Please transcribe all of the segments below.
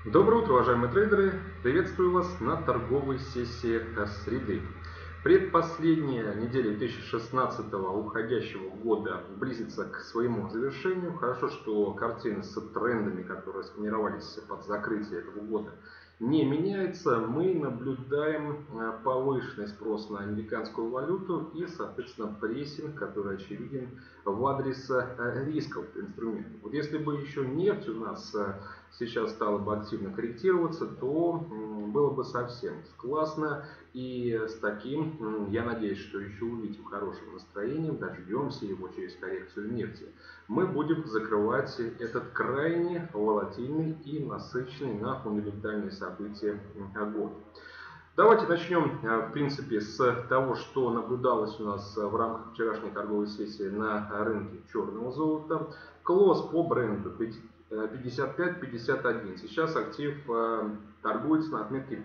Доброе утро, уважаемые трейдеры! Приветствую вас на торговой сессии среды. Предпоследняя неделя 2016 уходящего года близится к своему завершению. Хорошо, что картина с трендами, которые сформировались под закрытие этого года, не меняется. Мы наблюдаем повышенный спрос на американскую валюту и, соответственно, прессинг, который очевиден в адрес рисков инструментов. Вот если бы еще нефть у нас сейчас стала бы активно корректироваться, то было бы совсем классно. И с таким, я надеюсь, что еще увидим хорошим настроением, дождемся его через коррекцию нефти. Мы будем закрывать этот крайне волатильный и насыщенный на фундаментальные события год. Давайте начнем, в принципе, с того, что наблюдалось у нас в рамках вчерашней торговой сессии на рынке черного золота. Клосс по бренду 55-51. Сейчас актив торгуется на отметке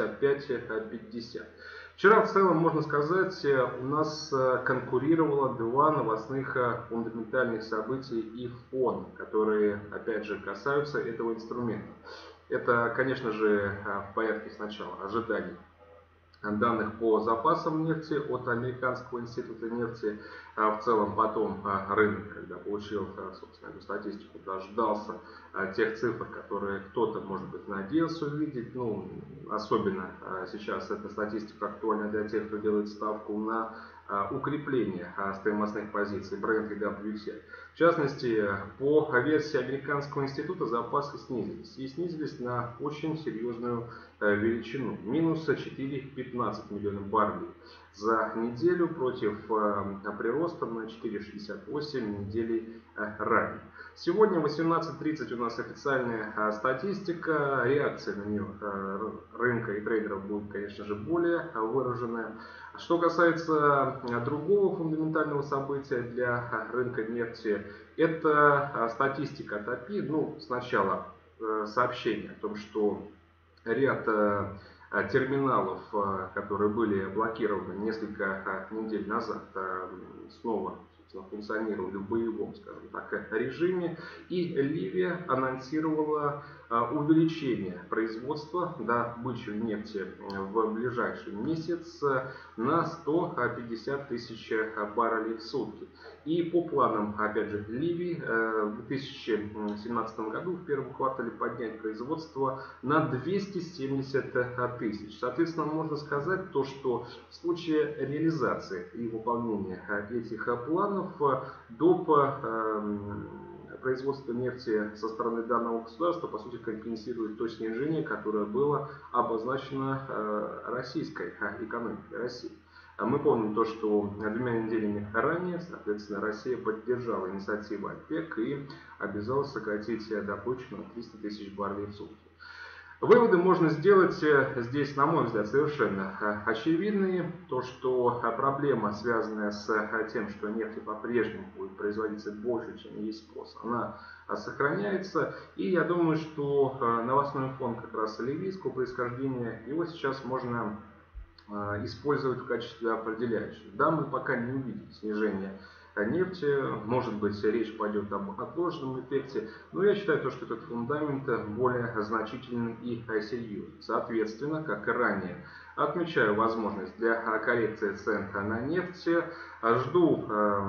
55-50. Вчера в целом, можно сказать, у нас конкурировало два новостных фундаментальных события и фон, которые, опять же, касаются этого инструмента. Это, конечно же, в порядке сначала ожиданий данных по запасам нефти от Американского института нефти. В целом потом рынок, когда получил, собственно, эту статистику, дождался тех цифр, которые кто-то, может быть, надеялся увидеть. Ну, особенно сейчас эта статистика актуальна для тех, кто делает ставку на укрепление стоимостных позиций Brent и WTI. В частности, по версии Американского института запасы снизились. И снизились на очень серьезную величину. Минус 4,15 миллионов баррелей за неделю против прироста на 4,68 недели ранее. Сегодня в 18:30 у нас официальная статистика. Реакция на нее рынка и трейдеров будет, конечно же, более выраженная. Что касается другого фундаментального события для рынка нефти, это статистика от API. Ну, сначала сообщение о том, что ряд терминалов, которые были блокированы несколько недель назад, снова функционировали в боевом, скажем так, режиме. И Ливия анонсировала увеличение производства добычи нефти в ближайший месяц на 150 тысяч баррелей в сутки. И по планам, опять же, Ливии в 2017 году в первом квартале поднять производство на 270 тысяч. Соответственно, можно сказать то, что в случае реализации и выполнения этих планов доп. Производство нефти со стороны данного государства, по сути, компенсирует то снижение, которое было обозначено российской экономикой России. Мы помним то, что 2 неделями ранее, соответственно, Россия поддержала инициативу ОПЕК и обязалась сократить добычу на 300 тысяч баррелей в сутки. Выводы можно сделать здесь, на мой взгляд, совершенно очевидные. То, что проблема, связанная с тем, что нефть по-прежнему будет производиться больше, чем есть спрос, она сохраняется. И я думаю, что новостной фон как раз ливийского происхождения, его сейчас можно использовать в качестве определяющего. Да, мы пока не увидим снижения нефти, может быть, речь пойдет об отложенном эффекте, но я считаю, что этот фундамент более значительный и серьезный. Соответственно, как и ранее, отмечаю возможность для коррекции цен на нефть. Жду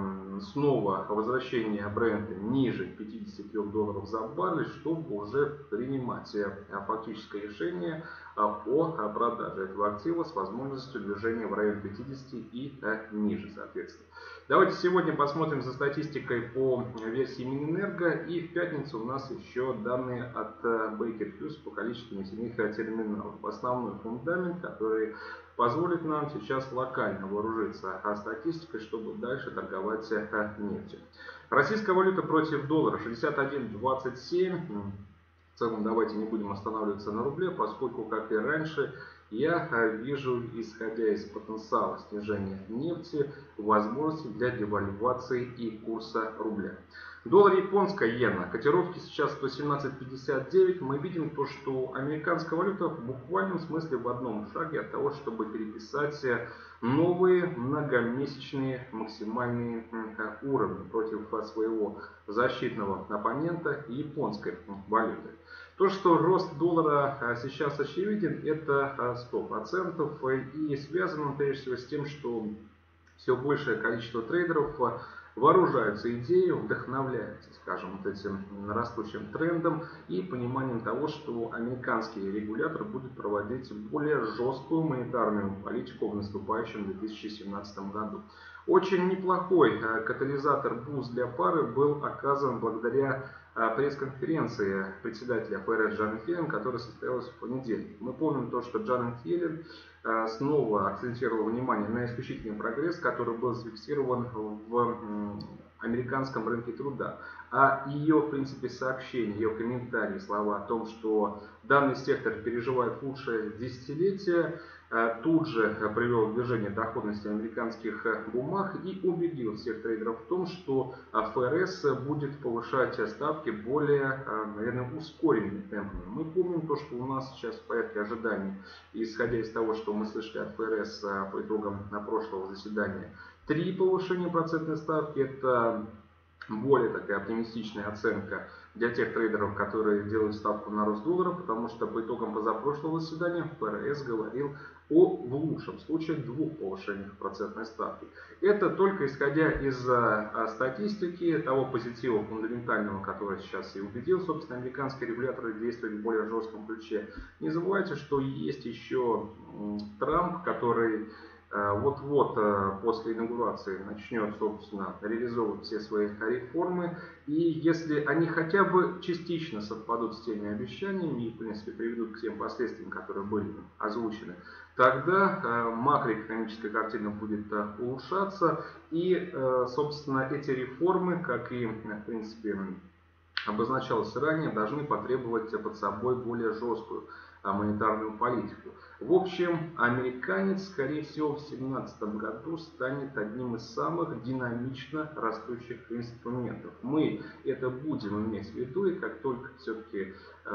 снова возвращения бренда ниже 53 долларов за баррель, чтобы уже принимать фактическое решение о продаже этого актива с возможностью движения в районе 50 и ниже, соответственно. Давайте сегодня посмотрим за статистикой по версии Минэнерго. И в пятницу у нас еще данные от Baker Hughes по количеству нефтяных терминалов. Основной фундамент, который позволит нам сейчас локально вооружиться статистикой, чтобы дальше торговать нефтью. Российская валюта против доллара 61.27. В целом, давайте не будем останавливаться на рубле, поскольку, как и раньше, я вижу, исходя из потенциала снижения нефти, возможности для девальвации и курса рубля. Доллар, японская иена, котировки сейчас 117.59. Мы видим то, что американская валюта в буквальном смысле в одном шаге от того, чтобы переписать новые многомесячные максимальные уровни против своего защитного оппонента японской валюты. То, что рост доллара сейчас очевиден, это 100%, и связано прежде всего с тем, что все большее количество трейдеров вооружаются идеей, вдохновляются, скажем, вот этим растущим трендом и пониманием того, что американский регулятор будет проводить более жесткую монетарную политику в наступающем 2017 году. Очень неплохой катализатор буст для пары был оказан благодаря пресс-конференции председателя ФРС Джанет Йеллен, которая состоялась в понедельник. Мы помним то, что Джанет Йеллен снова акцентировал внимание на исключительный прогресс, который был зафиксирован в американском рынке труда. А ее, в принципе, сообщения, ее комментарии, слова о том, что данный сектор переживает лучшее десятилетие, тут же привел в движение доходности американских бумаг и убедил всех трейдеров в том, что ФРС будет повышать ставки более, наверное, ускоренными темпами. Мы помним то, что у нас сейчас в порядке ожиданий, исходя из того, что мы слышали от ФРС по итогам прошлого заседания, 3 повышения процентной ставки. Это более такая оптимистичная оценка для тех трейдеров, которые делают ставку на рост доллара, потому что по итогам позапрошлого заседания ФРС говорил о, в лучшем случае, 2 повышениях процентной ставки. Это только исходя из статистики, того позитива фундаментального, который сейчас и убедил, собственно, американские регуляторы действовать в более жестком ключе. Не забывайте, что есть еще Трамп, который вот-вот после инаугурации начнет, собственно, реализовывать все свои реформы. И если они хотя бы частично совпадут с теми обещаниями и, в принципе, приведут к тем последствиям, которые были озвучены, тогда макроэкономическая картина будет улучшаться. И, собственно, эти реформы, как и, в принципе, обозначалось ранее, должны потребовать под собой более жесткую монетарную политику. В общем, американец, скорее всего, в 2017 году станет одним из самых динамично растущих инструментов. Мы это будем иметь в виду, и как только все-таки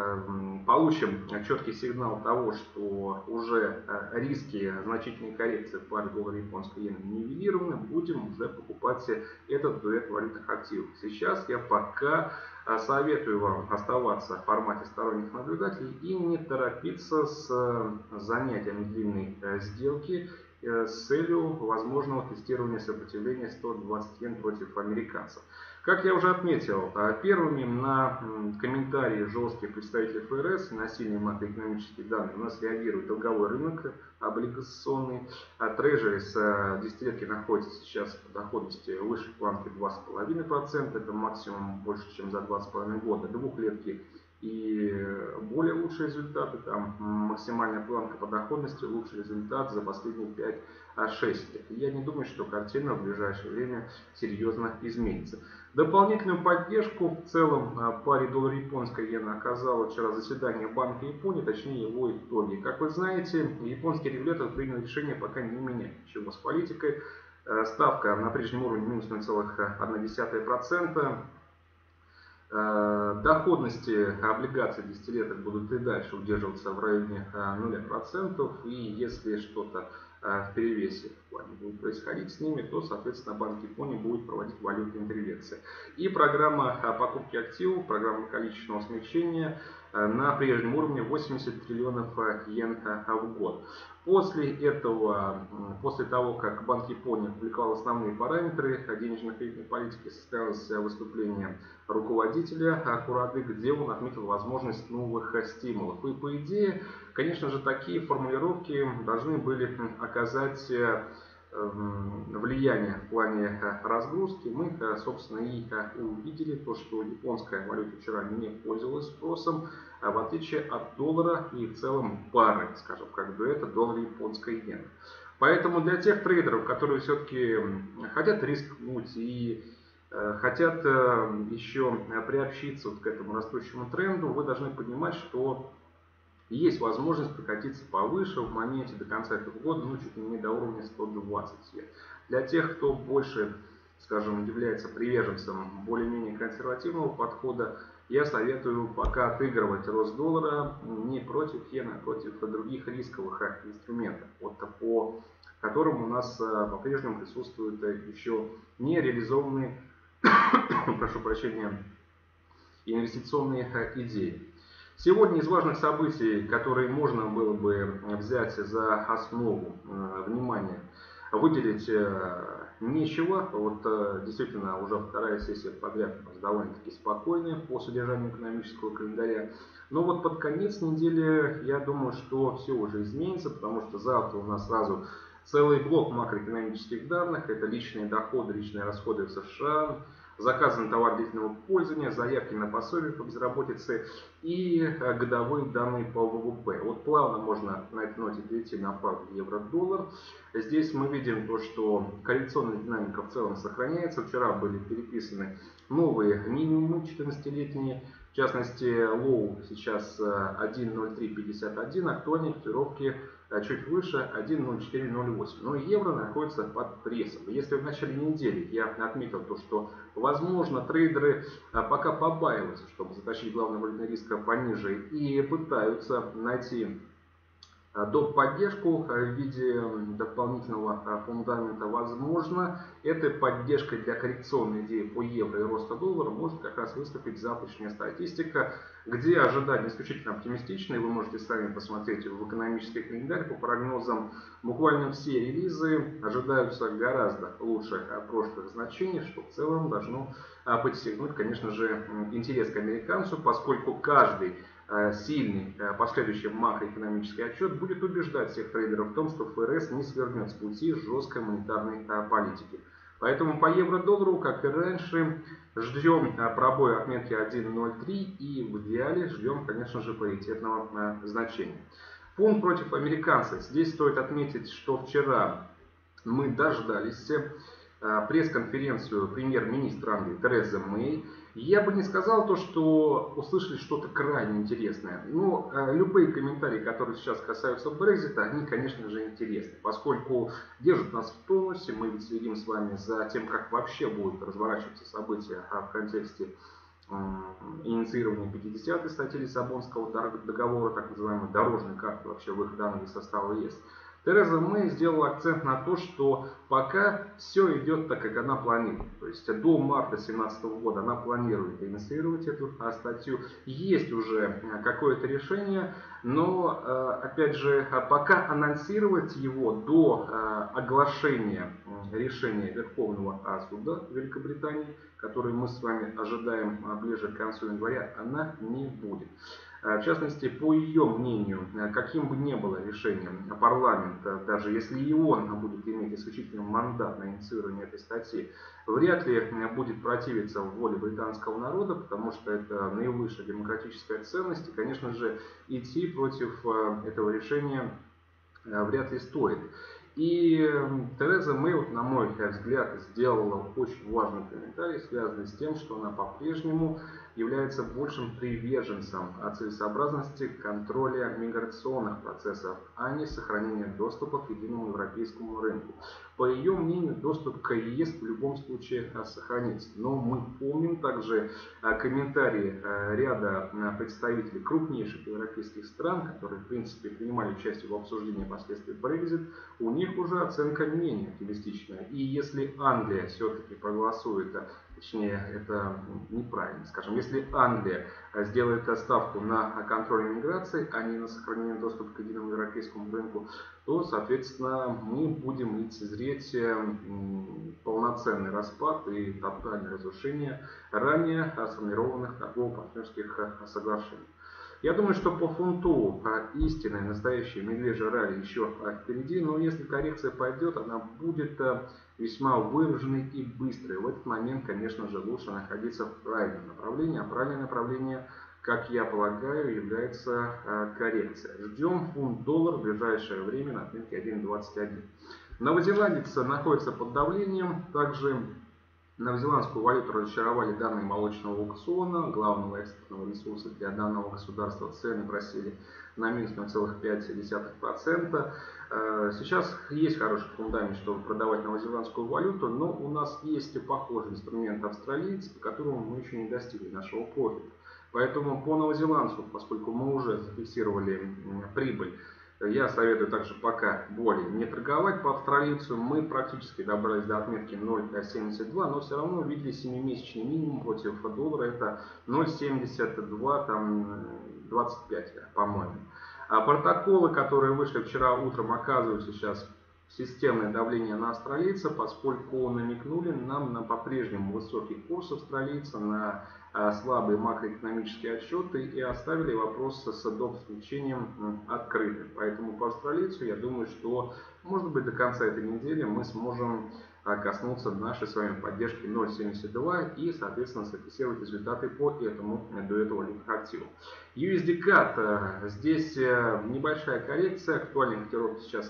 получим четкий сигнал того, что уже риски значительной коррекции в паре доллара-японской иены нивелированы, будем уже покупать этот дуэт валютных активов. Сейчас я пока советую вам оставаться в формате сторонних наблюдателей и не торопиться с занятием длинной сделки с целью возможного тестирования сопротивления 120 йен против американцев. Как я уже отметил, первыми на комментарии жестких представителей ФРС и на сильные макроэкономические данные у нас реагирует долговой рынок облигационный. Трежери с десятилетки находится сейчас по доходности выше планки 2,5%, это максимум больше, чем за 2,5 года. Двухлетки и более лучшие результаты, там максимальная планка по доходности, лучший результат за последние 5-6 лет. Я не думаю, что картина в ближайшее время серьезно изменится. Дополнительную поддержку в целом паре доллар-японской иены оказало вчера заседание Банка Японии, точнее его итоги. Как вы знаете, японский регулятор принял решение пока не менять ничего с политикой. Ставка на прежнем уровне минус 0,1%. Доходности облигаций десятилеток будут и дальше удерживаться в районе 0%. И если что-то в перевесе в плане будет происходить с ними, то, соответственно, Банк Японии будет проводить валютные интервенции. И программа покупки активов, программа количественного смягчения на прежнем уровне 80 триллионов йен в год. После этого, после того, как Банк Японии опубликовал основные параметры денежно-кредитной политики, состоялось выступление руководителя Курады, где он отметил возможность новых стимулов. И по идее, конечно же, такие формулировки должны были оказать влияние в плане разгрузки. Мы, собственно, и увидели то, что японская валюта вчера не пользовалась спросом, в отличие от доллара и в целом пары, скажем, как дуэта доллар-японской иены. Поэтому для тех трейдеров, которые все-таки хотят рискнуть и хотят еще приобщиться вот к этому растущему тренду, вы должны понимать, что есть возможность прокатиться повыше в моменте до конца этого года, ну, чуть ли не до уровня 120 йен. Для тех, кто больше, скажем, является приверженцем более-менее консервативного подхода, я советую пока отыгрывать рост доллара не против иены, а против других рисковых инструментов, вот по которым у нас по-прежнему присутствуют еще не реализованные, прошу прощения, инвестиционные идеи. Сегодня из важных событий, которые можно было бы взять за основу внимания, выделить нечего. Вот действительно уже вторая сессия подряд довольно-таки спокойная по содержанию экономического календаря. Но вот под конец недели я думаю, что все уже изменится, потому что завтра у нас сразу целый блок макроэкономических данных. Это личные доходы, личные расходы в США, заказы на товар длительного пользования, заявки на пособие по безработице и годовые данные по ВВП. Вот плавно можно на этой ноте перейти на пару евро-доллар. Здесь мы видим то, что коррекционная динамика в целом сохраняется. Вчера были переписаны новые минимумы 14-летние. В частности, лоу сейчас 1.0351, актуальные котировки чуть выше 1.0408. Но евро находится под прессом. Если в начале недели я отметил то, что возможно трейдеры пока побаиваются, чтобы затащить главный валютный риск пониже и пытаются найти доп. Поддержку в виде дополнительного фундамента, возможно, этой поддержкой для коррекционной идеи по евро и роста доллара может как раз выступить завтрашняя статистика, где ожидания исключительно оптимистичные. Вы можете сами посмотреть в экономический календарь по прогнозам. Буквально все релизы ожидаются гораздо лучше прошлых значений, что в целом должно подстегнуть, конечно же, интерес к американцу, поскольку каждый сильный последующий макроэкономический отчет будет убеждать всех трейдеров в том, что ФРС не свернет с пути жесткой монетарной политики. Поэтому по евро-доллару, как и раньше, ждем пробоя отметки 1.03 и в идеале ждем, конечно же, паритетного значения. Фунт против американца. Здесь стоит отметить, что вчера мы дождались пресс-конференцию премьер-министра Англии Терезы Мэй. Я бы не сказал то, что услышали что-то крайне интересное. Но любые комментарии, которые сейчас касаются Брексита, они, конечно же, интересны, поскольку держат нас в тонусе. Мы ведь следим с вами за тем, как вообще будут разворачиваться события в контексте инициирования 50-й статьи Лиссабонского договора, так называемой дорожной карты вообще выхода Англии из состава ЕС. Тереза Мэй сделала акцент на то, что пока все идет так, как она планирует. То есть до марта 2017 года она планирует инициировать эту статью. Есть уже какое-то решение, но, опять же, пока анонсировать его до оглашения решения Верховного суда Великобритании, который мы с вами ожидаем ближе к концу января, она не будет. В частности, по ее мнению, каким бы ни было решением парламента, даже если и он будет иметь исключительный мандат на инициирование этой статьи, вряд ли будет противиться воле британского народа, потому что это наивысшая демократическая ценность, и, конечно же, идти против этого решения вряд ли стоит. И Тереза Мэй, на мой взгляд, сделала очень важный комментарий, связанный с тем, что она по-прежнему является большим приверженцем целесообразности контроля миграционных процессов, а не сохранения доступа к единому европейскому рынку. По ее мнению, доступ к ЕС в любом случае сохранится. Но мы помним также комментарии ряда представителей крупнейших европейских стран, которые, в принципе, принимали участие в обсуждении последствий Brexit. У них уже оценка менее оптимистичная. И если Англия все-таки проголосует, точнее, это неправильно, скажем, если Англия сделает ставку на контроль миграции, а не на сохранение доступа к единому европейскому рынку, то, соответственно, мы будем лицезреть полноценный распад и тотальное разрушение ранее сформированных торгово-партнерских соглашений. Я думаю, что по фунту истинная, настоящая медвежья ралли еще впереди, но если коррекция пойдет, она будет весьма выраженной и быстрой. В этот момент, конечно же, лучше находиться в правильном направлении, а правильное направление, как я полагаю, является коррекция. Ждем фунт-доллар в ближайшее время на отметке 1.21. Новозеландец находится под давлением, также новозеландскую валюту разочаровали данные молочного аукциона, главного экспортного ресурса для данного государства. Цены просели на минус 0,5%. Сейчас есть хороший фундамент, чтобы продавать новозеландскую валюту, но у нас есть похожий инструмент австралиец, по которому мы еще не достигли нашего профита. Поэтому по новозеландцу, поскольку мы уже зафиксировали прибыль Я советую также пока более не торговать по австралийцу. Мы практически добрались до отметки 0,72, но все равно увидели 7-месячный минимум против доллара. Это 0,72, там 25, по-моему. А протоколы, которые вышли вчера утром, оказывают сейчас системное давление на австралийца, поскольку намекнули нам на по-прежнему высокий курс австралийца, на слабые макроэкономические отчеты и оставили вопрос с доп. Включением открытым. Поэтому по австралийцу я думаю, что может быть до конца этой недели мы сможем коснуться нашей с вами поддержки 0.72 и, соответственно, зафиксировать результаты по этому дуэту валютных активов. USD CAD. Здесь небольшая коррекция, актуальная котировка сейчас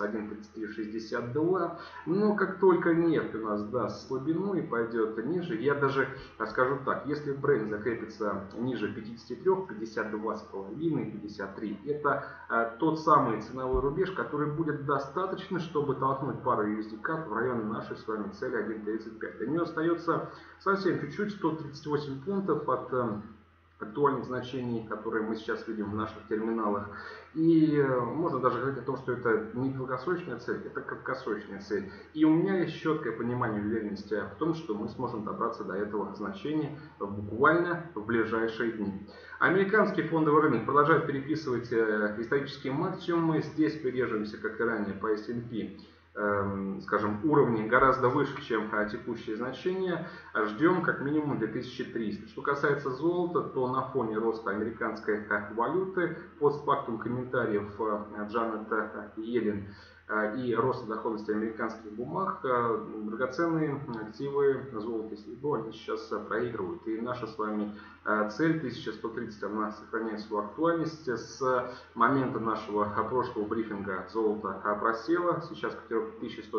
1.3362, но как только нефть у нас даст слабину и пойдет ниже, я даже скажу так, если бренд закрепится ниже 53, 52,5, 53, это тот самый ценовой рубеж, который будет достаточно, чтобы толкнуть пару USD CAD в район нашей с вами цели 1.35. До нее остается совсем чуть-чуть, 138 пунктов от актуальных значений, которые мы сейчас видим в наших терминалах. И можно даже говорить о том, что это не долгосрочная цель, это краткосрочная цель. И у меня есть четкое понимание и уверенность в том, что мы сможем добраться до этого значения буквально в ближайшие дни. Американский фондовый рынок продолжает переписывать исторические максимумы. Здесь придерживаемся, как и ранее, по S&P, скажем, уровни гораздо выше, чем текущие значения. Ждем как минимум 2300. Что касается золота, то на фоне роста американской валюты, постфактум комментариев Джанет Йеллен и роста доходности американских бумаг, драгоценные активы, золото и серебро, они сейчас проигрывают. И наша с вами цель 1130, она сохраняет свою актуальность. С момента нашего прошлого брифинга золото просело, сейчас котировка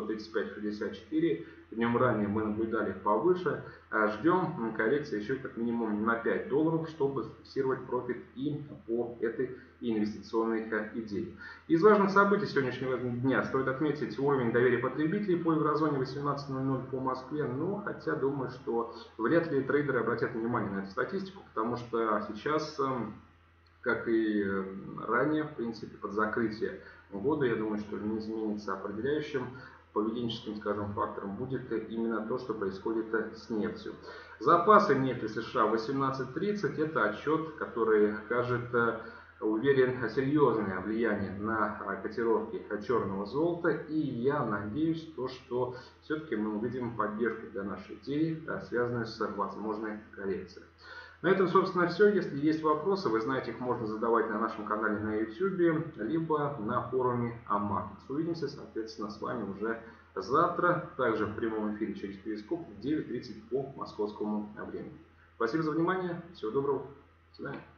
1135,64. Днем ранее мы наблюдали повыше. Ждем коррекции еще как минимум на $5, чтобы зафиксировать профит и по этой инвестиционной идее. Из важных событий сегодняшнего дня стоит отметить уровень доверия потребителей по еврозоне 18.00 по Москве. Но хотя думаю, что вряд ли трейдеры обратят внимание на эту статистику, потому что сейчас, как и ранее, в принципе, под закрытие года, я думаю, что не изменится определяющим поведенческим, скажем, фактором будет именно то, что происходит с нефтью. Запасы нефти США 18.30 это отчет, который окажет, уверен, серьезное влияние на котировки черного золота. И я надеюсь, что все-таки мы увидим поддержку для нашей идеи, связанную с возможной коррекцией. На этом, собственно, все. Если есть вопросы, вы знаете, их можно задавать на нашем канале на YouTube, либо на форуме Амаркетс. Увидимся, соответственно, с вами уже завтра, также в прямом эфире через Перископ в 9:30 по московскому времени. Спасибо за внимание, всего доброго, до свидания.